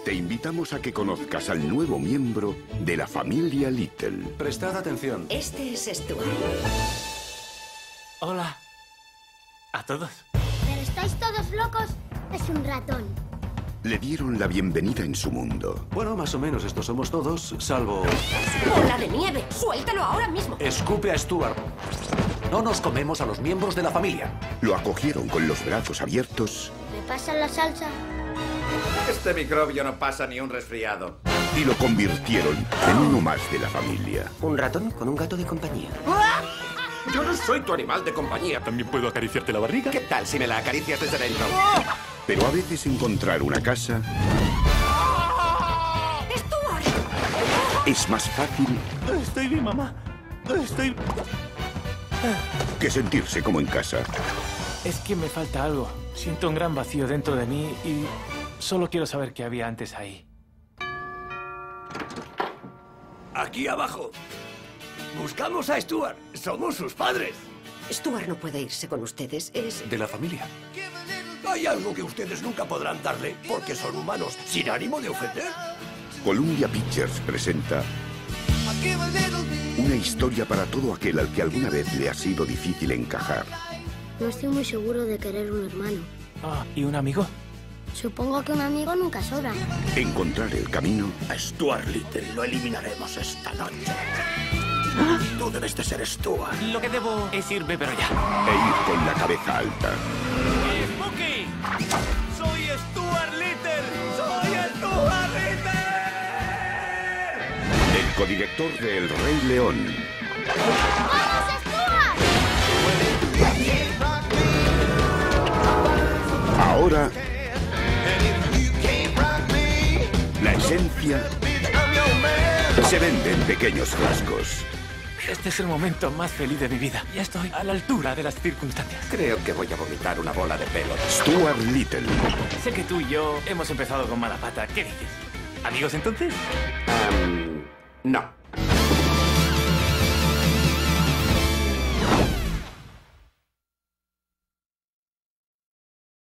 Te invitamos a que conozcas al nuevo miembro de la familia Little. Prestad atención. Este es Stuart. Hola. A todos. ¿Pero estáis todos locos? Es un ratón. Le dieron la bienvenida en su mundo. Bueno, más o menos estos somos todos, salvo... ¡Bola de nieve! ¡Suéltalo ahora mismo! Escupe a Stuart. No nos comemos a los miembros de la familia. Lo acogieron con los brazos abiertos ¿Me pasan la salsa? Este microbio no pasa ni un resfriado. y lo convirtieron en uno más de la familia. Un ratón con un gato de compañía. Yo no soy tu animal de compañía. ¿También puedo acariciarte la barriga? ¿Qué tal si me la acaricias desde dentro? Pero a veces encontrar una casa ¡Stuart! es más fácil Estoy bien, mamá. Estoy... que sentirse como en casa. Es que me falta algo. Siento un gran vacío dentro de mí y solo quiero saber qué había antes ahí. Aquí abajo. Buscamos a Stuart. Somos sus padres. Stuart no puede irse con ustedes. Es... De la familia. Hay algo que ustedes nunca podrán darle porque son humanos sin ánimo de ofender. Columbia Pictures presenta una historia para todo aquel al que alguna vez le ha sido difícil encajar. No estoy muy seguro de querer un hermano. Ah, ¿y un amigo? Supongo que un amigo nunca sobra. Encontrar el camino A Stuart Little lo eliminaremos esta noche. Tú debes de ser Stuart. Lo que debo es irme, pero ya. e ir con la cabeza alta. ¡Spooky! ¡Soy Stuart Little! ¡Soy Stuart Little! El codirector de El Rey León. ¡Vamos, Stuart! Ahora, la esencia se vende en pequeños frascos. Este es el momento más feliz de mi vida. Ya estoy a la altura de las circunstancias. Creo que voy a vomitar una bola de pelo. Stuart Little. Sé que tú y yo hemos empezado con mala pata. ¿Qué dices? ¿Amigos entonces? No.